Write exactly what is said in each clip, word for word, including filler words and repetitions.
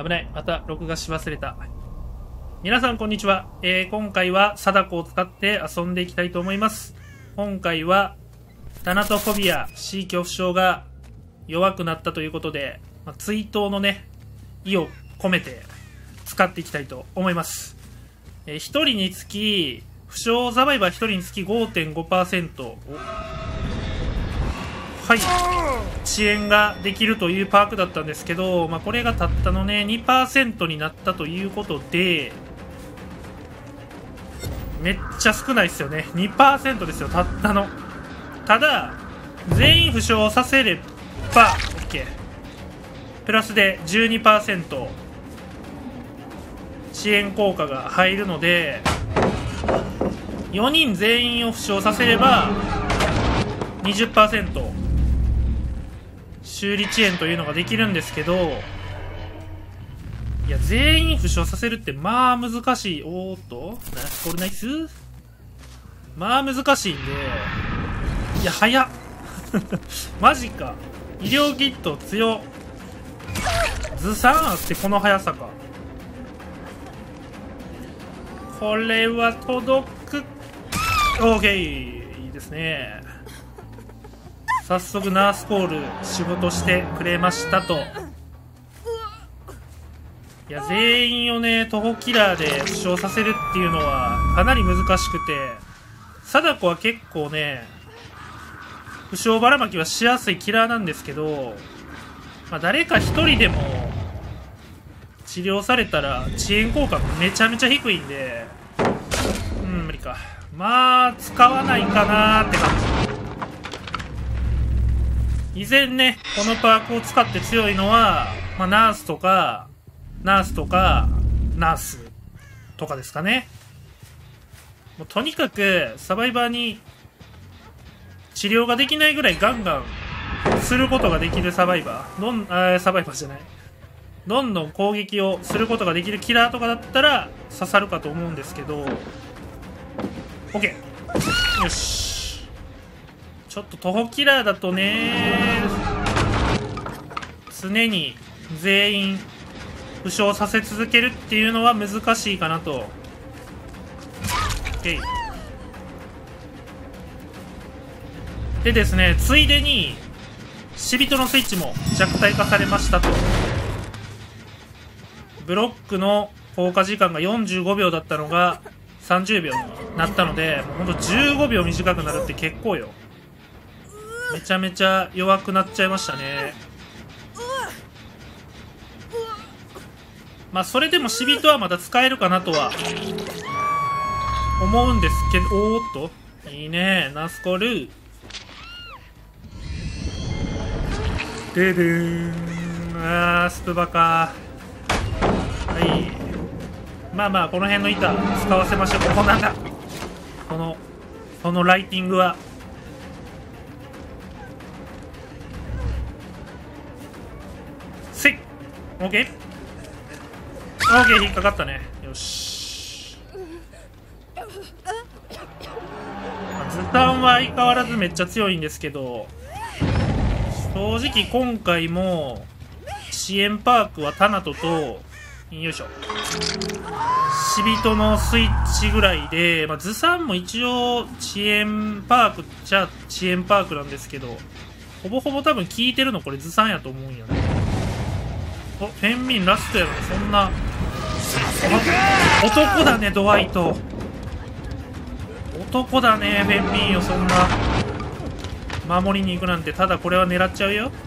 危ない。また録画し忘れた。皆さんこんにちは。えー、今回は貞子を使って遊んでいきたいと思います。今回はタナトフォビア C 恐怖症が弱くなったということで、まあ、追悼のね意を込めて使っていきたいと思います。えー、ひとりにつき負傷サバイバーひとりにつき ごてんごパーセント はい遅延ができるというパークだったんですけど、まあ、これがたったのね にパーセント になったということで、めっちゃ少ないですよね。 にパーセント ですよ、たったの。ただ全員負傷させれば OK プラスで じゅうにパーセント 遅延効果が入るので、よにん全員を負傷させれば にじゅっパーセント 修理遅延というのができるんですけど、いや全員負傷させるってまあ難しい。おーっとナスコルナイス、まあ難しいんで、いや早っマジか。医療キット強っ。ずさんあってこの速さか。これは届く。オーケー、いいですね。早速ナースコール仕事してくれましたと。いや全員をね徒歩キラーで負傷させるっていうのはかなり難しくて、貞子は結構ね負傷ばらまきはしやすいキラーなんですけど、まあ、誰かひとりでも治療されたら遅延効果めちゃめちゃ低いんで、うん無理か。まあ使わないかなーって感じ。以前ねこのパークを使って強いのは、まあ、ナースとかナースとかナースとかですかね。もうとにかくサバイバーに治療ができないぐらいガンガンすることができるサバイバー、どんあサバイバーじゃないどんどん攻撃をすることができるキラーとかだったら刺さるかと思うんですけど、 OK よし。ちょっと徒歩キラーだとね常に全員負傷させ続けるっていうのは難しいかなと。 OK でですね、ついでに死人のスイッチも弱体化されましたと。ブロックの効果時間がよんじゅうごびょうだったのがさんじゅうびょうになったので、もうほんとじゅうごびょう短くなるって結構よ。めちゃめちゃ弱くなっちゃいましたね。まあそれでも死人はまだ使えるかなとは思うんですけど、おーっといいねナスコルででーん。あースプバか。はい、まあまあこの辺の板使わせましょう。ここなんだこのこのライティングは。せい OK OK 引っかかったね。よし。ズタンは相変わらずめっちゃ強いんですけど、正直今回も遅延パークはタナトとよいしょ死人のスイッチぐらいで、まあ、ズサンも一応遅延パークじゃ遅延パークなんですけど、ほぼほぼ多分効いてるのこれズサンやと思うんよね。おフェンミンラストやのにそんな男だねドワイト。男だねフェンミンよ。そんな守りに行くなんて。ただこれは狙っちゃうよ。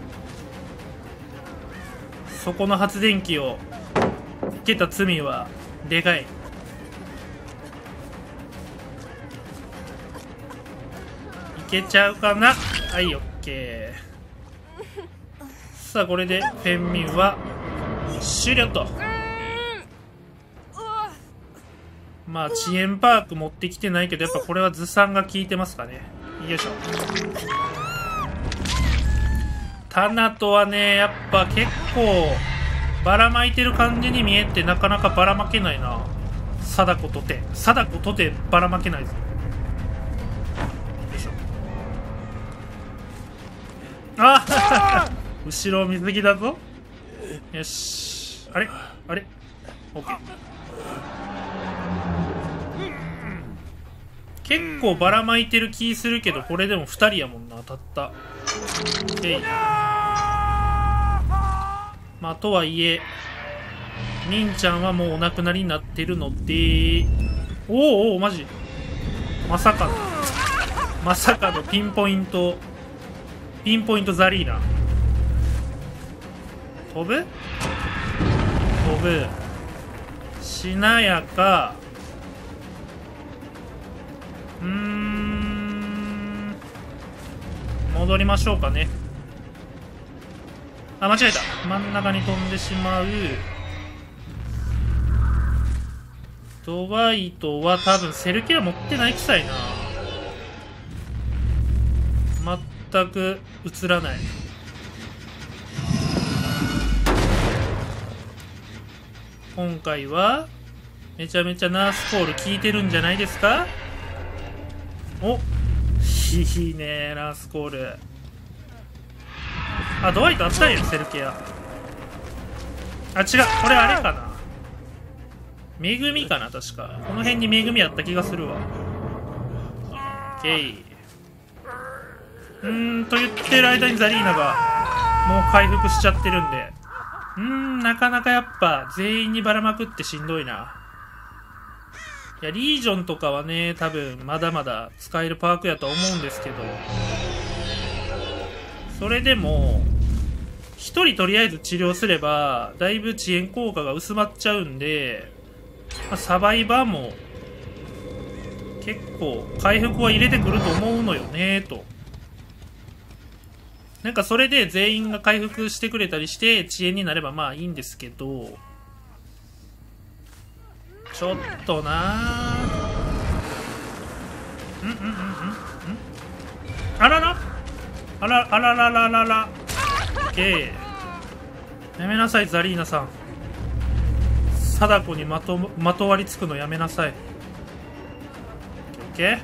そこの発電機をつけた罪はでかい。いけちゃうかな。はい、オッケー。さあこれでフェンミンは終了と。まあ遅延パーク持ってきてないけど、やっぱこれはずさんが効いてますかね。よいしょ。タナトはねやっぱ結構ばらまいてる感じに見えて、なかなかばらまけないな。貞子とて貞子とてばらまけないぞ。よいしょ。あ後ろ水着だぞ。よしあれあれ OK。 結構ばらまいてる気するけど、これでもふたりやもんな。当たった。えい。まあとはいえみんちゃんはもうお亡くなりになってるので、おおおおマジまさかのまさかのピンポイントピンポイントザリーナ。飛ぶ飛ぶしなやか。うーん戻りましょうかね。あ、間違えた。真ん中に飛んでしまう。ドワイトは多分セルケア持ってないくさいな。全く映らない。今回はめちゃめちゃナースコール効いてるんじゃないですか。お、いいねナースコール。あ、ドワイトあったんやセルケア。あ、違う、これあれかな、恵みかな。確かこの辺に恵みあった気がするわ。オッケー。うーんと言ってる間にザリーナがもう回復しちゃってるんで、うーんなかなかやっぱ全員にばらまくってしんどいな。いやリージョンとかはね多分まだまだ使えるパークやとは思うんですけど、それでもひとりとりあえず治療すればだいぶ遅延効果が薄まっちゃうんで、まあ、サバイバーも結構回復は入れてくると思うのよねと。なんかそれで全員が回復してくれたりして遅延になればまあいいんですけど、ちょっとなー。うんうんうんうんうんあららあらあららららら。オッケー。やめなさいザリーナさん。貞子にまとまとわりつくのやめなさい。オッケー。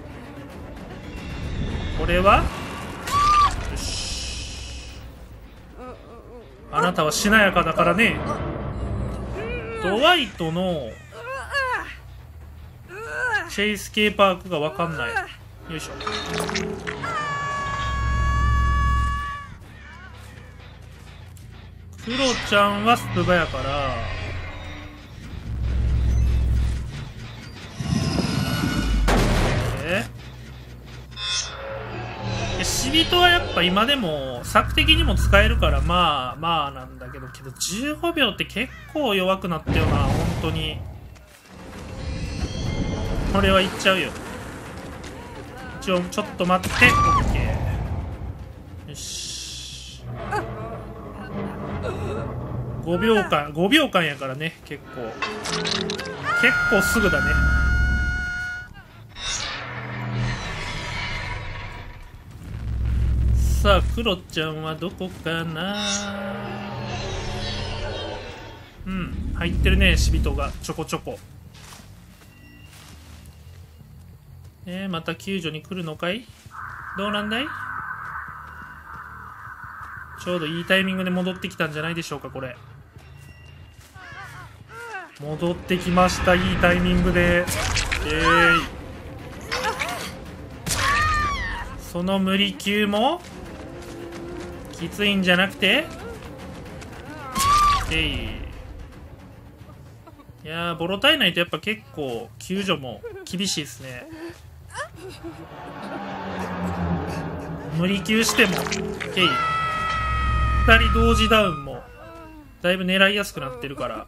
これはよし。あなたはしなやかだからね。ドワイトのチェイス系パークが分かんない。よいしょ。クロちゃんはスプバやからええシビトはやっぱ今でも策的にも使えるからまあまあなんだけどけどじゅうごびょうって結構弱くなったよな本当に。これはいっちゃうよ。一応ちょっと待って OK。 よしごびょうかんごびょうかんやからね。結構結構すぐだね。さあクロちゃんはどこかな。うん入ってるねシビトがちょこちょこ。えー、また救助に来るのかい。どうなんだい。ちょうどいいタイミングで戻ってきたんじゃないでしょうか。これ戻ってきました。いいタイミングで。えーいその無理級もきついんじゃなくてえいいやーボロ体内とやっぱ結構救助も厳しいですね。無理級してもケイふたり同時ダウンもだいぶ狙いやすくなってるから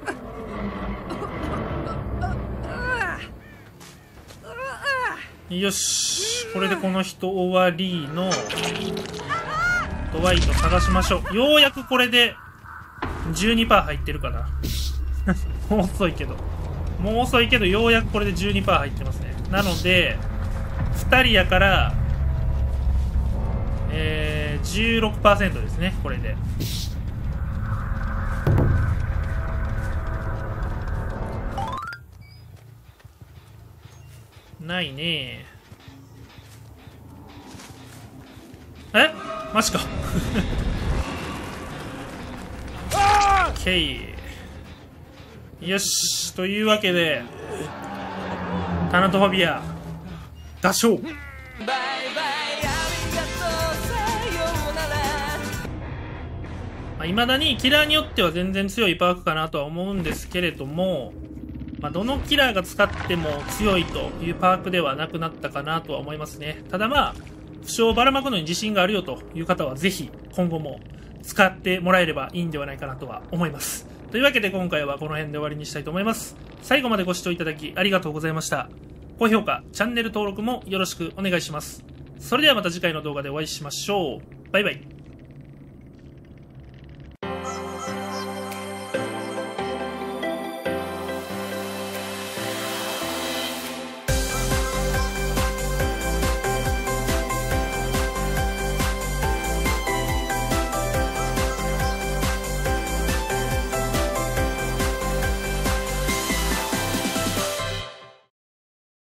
よしこれでこの人終わりのドワイト探しましょう。ようやくこれで じゅうにパーセント 入ってるかなもう遅いけどもう遅いけどようやくこれで じゅうにパーセント 入ってますね。なのでふたりやからえー、じゅうろくパーセント ですねこれで。ないねえマジかケイよし、というわけでタナトファビア合唱。いまだにキラーによっては全然強いパークかなとは思うんですけれども、まあ、どのキラーが使っても強いというパークではなくなったかなとは思いますね。ただまあ負傷をばらまくのに自信があるよという方はぜひ今後も使ってもらえればいいんではないかなとは思います。というわけで今回はこの辺で終わりにしたいと思います。最後までご視聴いただきありがとうございました。高評価、チャンネル登録もよろしくお願いします。それではまた次回の動画でお会いしましょう。バイバイ。